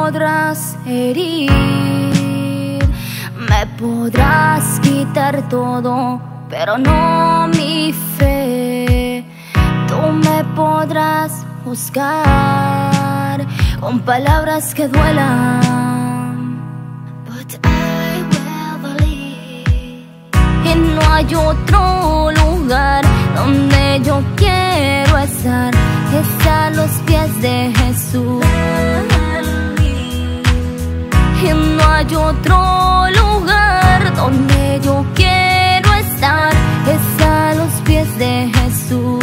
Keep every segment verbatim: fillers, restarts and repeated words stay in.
podrás herir, me podrás quitar todo, pero no mi fe. Tú me podrás juzgar con palabras que duelan, but I will believe. Y no hay otro lugar donde yo quiero estar, es a los pies de Jesús. Y no hay otro lugar donde yo quiero estar, es a los pies de Jesús.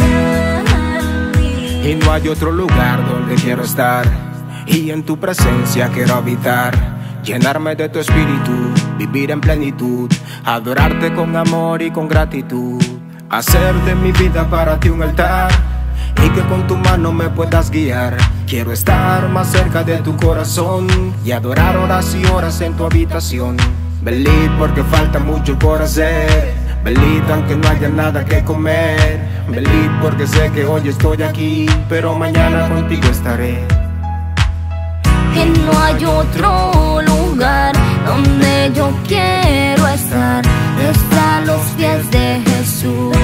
Y no hay otro lugar donde quiero estar, y en tu presencia quiero habitar. Llenarme de tu espíritu, vivir en plenitud, adorarte con amor y con gratitud. Hacer de mi vida para ti un altar, y que con tu mano me puedas guiar. Quiero estar más cerca de tu corazón y adorar horas y horas en tu habitación. Believe porque falta mucho por hacer, believe aunque no haya nada que comer. Believe porque sé que hoy estoy aquí, pero mañana contigo estaré. Y no hay otro lugar donde yo quiero estar, es a los pies de Jesús.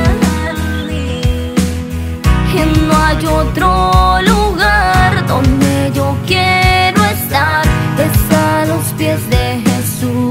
Y no hay otro lugar donde yo quiero estar, es a los pies de Jesús.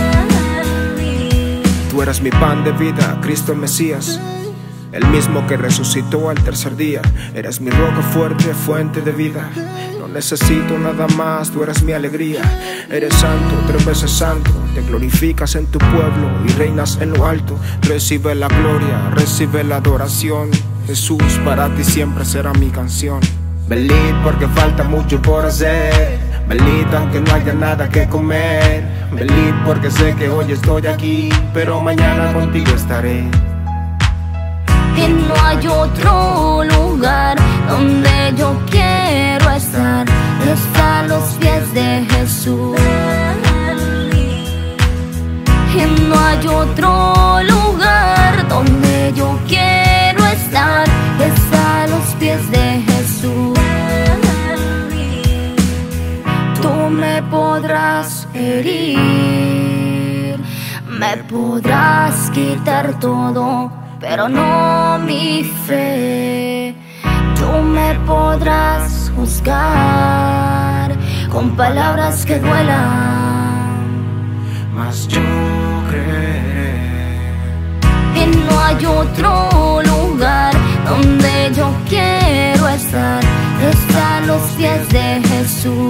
Tú eres mi pan de vida, Cristo el Mesías, el mismo que resucitó al tercer día. Eres mi roca fuerte, fuente de vida. No necesito nada más, tú eres mi alegría. Eres santo, tres veces santo. Te glorificas en tu pueblo y reinas en lo alto. Recibe la gloria, recibe la adoración. Jesús, para ti siempre será mi canción. Believe porque falta mucho por hacer, believe aunque no haya nada que comer. Believe porque sé que hoy estoy aquí, pero mañana contigo estaré. Y no hay otro lugar donde yo quiero estar, es a los pies de Jesús. Y no hay otro lugar donde yo quiero estar, es a los pies de Jesús. Tú me podrás herir, me podrás quitar todo, pero no mi fe. Tú me podrás juzgar con palabras que duelan, mas yo creeré. y no hay otro lugar donde yo quiero estar, es a los pies de Jesús.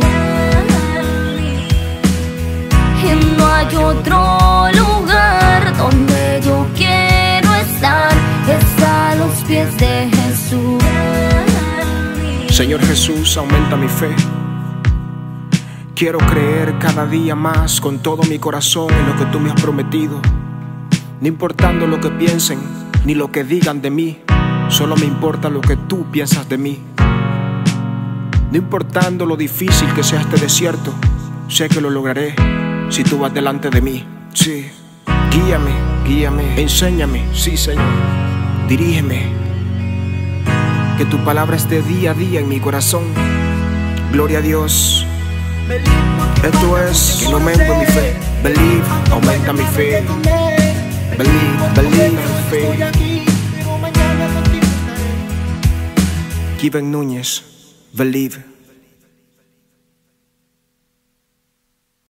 Y no hay otro lugar donde yo quiero estar, es a los pies de Jesús. Señor Jesús, aumenta mi fe. Quiero creer cada día más con todo mi corazón en lo que tú me has prometido. No importando lo que piensen ni lo que digan de mí, solo me importa lo que tú piensas de mí. No importando lo difícil que sea este desierto, sé que lo lograré si tú vas delante de mí. Sí, guíame, guíame, enséñame, sí Señor, dirígeme. Que tu palabra esté día a día en mi corazón. Gloria a Dios. Esto es que no mengue mi fe. Believe, aumenta mi fe. Believe, believe, fe. Kevin Núñez, believe.